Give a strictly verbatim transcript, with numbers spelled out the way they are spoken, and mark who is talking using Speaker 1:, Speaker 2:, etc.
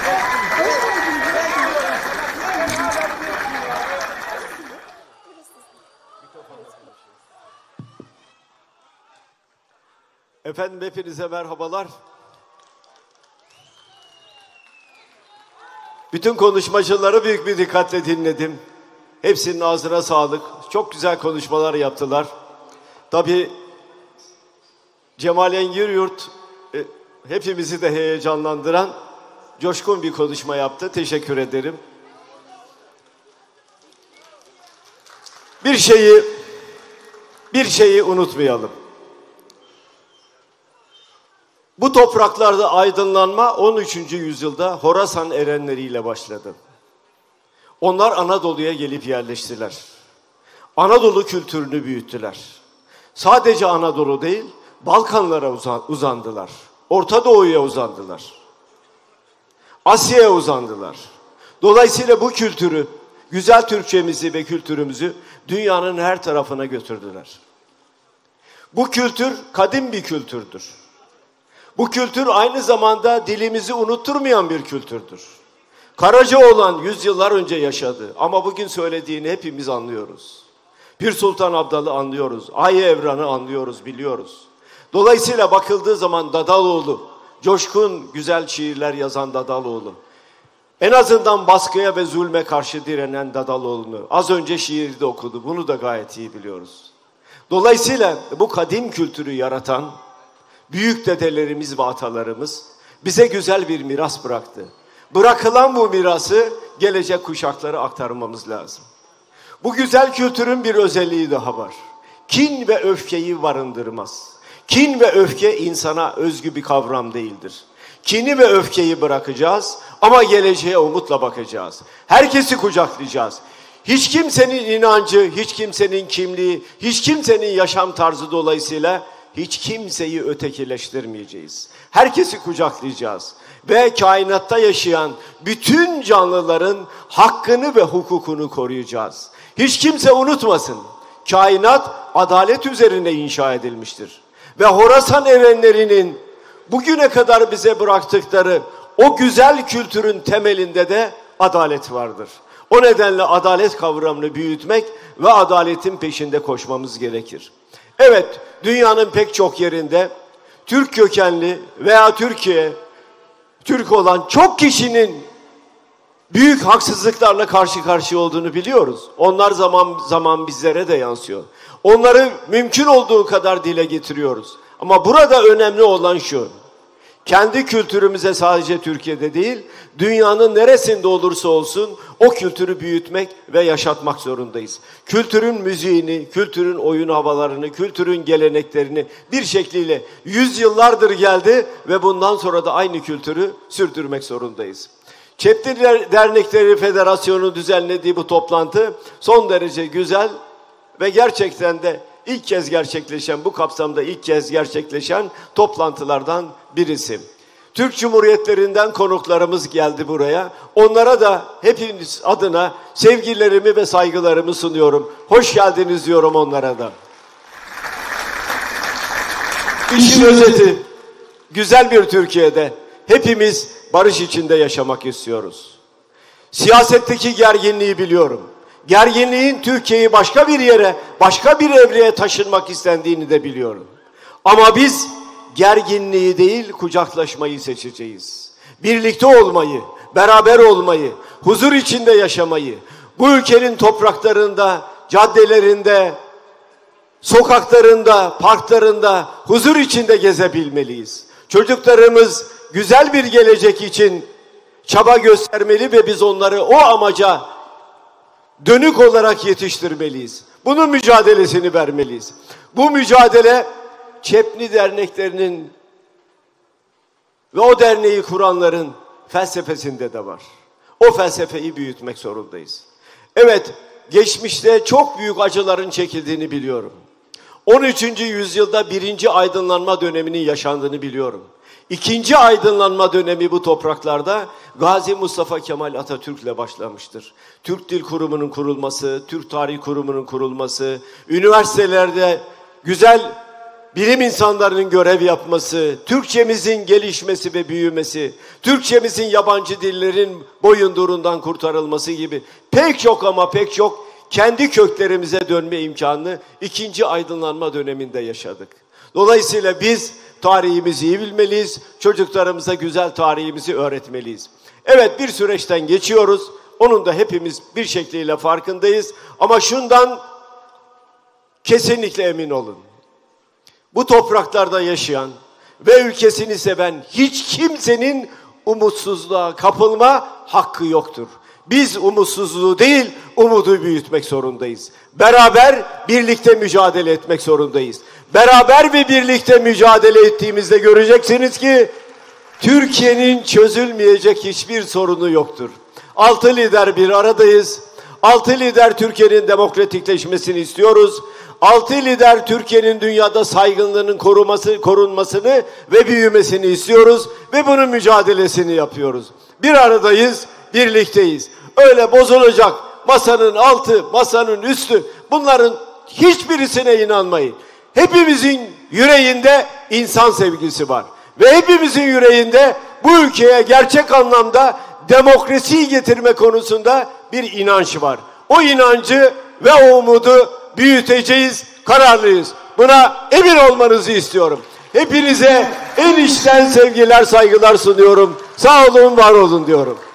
Speaker 1: Efendim hepinize merhabalar. Bütün konuşmacıları büyük bir dikkatle dinledim. Hepsinin ağzına sağlık. Çok güzel konuşmalar yaptılar. Tabii Cemal Engin-Yurt e, hepimizi de heyecanlandıran coşkun bir konuşma yaptı. Teşekkür ederim. Bir şeyi bir şeyi unutmayalım. Bu topraklarda aydınlanma on üçüncü yüzyılda Horasan erenleriyle başladı. Onlar Anadolu'ya gelip yerleştiler. Anadolu kültürünü büyüttüler. Sadece Anadolu değil, Balkanlara uzandılar. Orta Doğu'ya uzandılar. Asya'ya uzandılar. Dolayısıyla bu kültürü, güzel Türkçemizi ve kültürümüzü dünyanın her tarafına götürdüler. Bu kültür kadim bir kültürdür. Bu kültür aynı zamanda dilimizi unutturmayan bir kültürdür. Karacaoğlan yüzyıllar önce yaşadı ama bugün söylediğini hepimiz anlıyoruz. Pir Sultan Abdal'ı anlıyoruz, Ay Evran'ı anlıyoruz, biliyoruz. Dolayısıyla bakıldığı zaman Dadaloğlu, coşkun güzel şiirler yazan Dadaloğlu, en azından baskıya ve zulme karşı direnen Dadaloğlu'nu az önce şiirde okudu, bunu da gayet iyi biliyoruz. Dolayısıyla bu kadim kültürü yaratan büyük dedelerimiz ve atalarımız bize güzel bir miras bıraktı. Bırakılan bu mirası gelecek kuşaklara aktarmamız lazım. Bu güzel kültürün bir özelliği daha var. Kin ve öfkeyi barındırmaz. Kin ve öfke insana özgü bir kavram değildir. Kini ve öfkeyi bırakacağız ama geleceğe umutla bakacağız. Herkesi kucaklayacağız. Hiç kimsenin inancı, hiç kimsenin kimliği, hiç kimsenin yaşam tarzı dolayısıyla hiç kimseyi ötekileştirmeyeceğiz. Herkesi kucaklayacağız. Ve kainatta yaşayan bütün canlıların hakkını ve hukukunu koruyacağız. Hiç kimse unutmasın. Kainat adalet üzerine inşa edilmiştir. Ve Horasan erenlerinin bugüne kadar bize bıraktıkları o güzel kültürün temelinde de adalet vardır. O nedenle adalet kavramını büyütmek ve adaletin peşinde koşmamız gerekir. Evet, dünyanın pek çok yerinde Türk kökenli veya Türkiye, Türk olan çok kişinin büyük haksızlıklarla karşı karşıya olduğunu biliyoruz. Onlar zaman zaman bizlere de yansıyor. Onları mümkün olduğu kadar dile getiriyoruz. Ama burada önemli olan şu: kendi kültürümüze sadece Türkiye'de değil, dünyanın neresinde olursa olsun o kültürü büyütmek ve yaşatmak zorundayız. Kültürün müziğini, kültürün oyun havalarını, kültürün geleneklerini bir şekliyle yüzyıllardır geldi ve bundan sonra da aynı kültürü sürdürmek zorundayız. Çeptir Dernekleri Federasyonu düzenlediği bu toplantı son derece güzel ve gerçekten de ilk kez gerçekleşen, bu kapsamda ilk kez gerçekleşen toplantılardan birisi. Türk Cumhuriyetlerinden konuklarımız geldi buraya. Onlara da hepiniz adına sevgilerimi ve saygılarımı sunuyorum. Hoş geldiniz diyorum onlara da. İşin özeti, güzel bir Türkiye'de hepimiz barış içinde yaşamak istiyoruz. Siyasetteki gerginliği biliyorum. Gerginliğin Türkiye'yi başka bir yere, başka bir evreye taşınmak istendiğini de biliyorum. Ama biz gerginliği değil, kucaklaşmayı seçeceğiz. Birlikte olmayı, beraber olmayı, huzur içinde yaşamayı, bu ülkenin topraklarında, caddelerinde, sokaklarında, parklarında huzur içinde gezebilmeliyiz. Çocuklarımız güzel bir gelecek için çaba göstermeli ve biz onları o amaca dönük olarak yetiştirmeliyiz. Bunun mücadelesini vermeliyiz. Bu mücadele Çepni derneklerinin ve o derneği kuranların felsefesinde de var. O felsefeyi büyütmek zorundayız. Evet, geçmişte çok büyük acıların çekildiğini biliyorum. on üçüncü yüzyılda birinci aydınlanma döneminin yaşandığını biliyorum. İkinci aydınlanma dönemi bu topraklarda Gazi Mustafa Kemal Atatürk'le başlamıştır. Türk Dil Kurumu'nun kurulması, Türk Tarih Kurumu'nun kurulması, üniversitelerde güzel bilim insanlarının görev yapması, Türkçemizin gelişmesi ve büyümesi, Türkçemizin yabancı dillerin boyundurundan kurtarılması gibi pek çok ama pek çok kendi köklerimize dönme imkanını ikinci aydınlanma döneminde yaşadık. Dolayısıyla biz tarihimizi iyi bilmeliyiz, çocuklarımıza güzel tarihimizi öğretmeliyiz. Evet, bir süreçten geçiyoruz, onun da hepimiz bir şekliyle farkındayız ama şundan kesinlikle emin olun. Bu topraklarda yaşayan ve ülkesini seven hiç kimsenin umutsuzluğa kapılma hakkı yoktur. Biz umutsuzluğu değil, umudu büyütmek zorundayız. Beraber, birlikte mücadele etmek zorundayız. Beraber ve birlikte mücadele ettiğimizde göreceksiniz ki Türkiye'nin çözülmeyecek hiçbir sorunu yoktur. Altı lider bir aradayız. Altı lider Türkiye'nin demokratikleşmesini istiyoruz. Altı lider Türkiye'nin dünyada saygınlığının koruması, korunmasını ve büyümesini istiyoruz ve bunun mücadelesini yapıyoruz. Bir aradayız, birlikteyiz. Öyle bozulacak masanın altı, masanın üstü, bunların hiçbirisine inanmayın. Hepimizin yüreğinde insan sevgisi var. Ve hepimizin yüreğinde bu ülkeye gerçek anlamda demokrasiyi getirme konusunda bir inanç var. O inancı ve o umudu büyüteceğiz, kararlıyız. Buna emin olmanızı istiyorum. Hepinize en içten sevgiler, saygılar sunuyorum. Sağ olun, var olun diyorum.